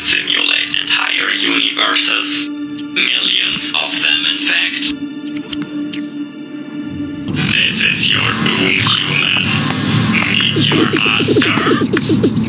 simulate entire universes. Millions of them, in fact. This is your doom, human. Meet your master.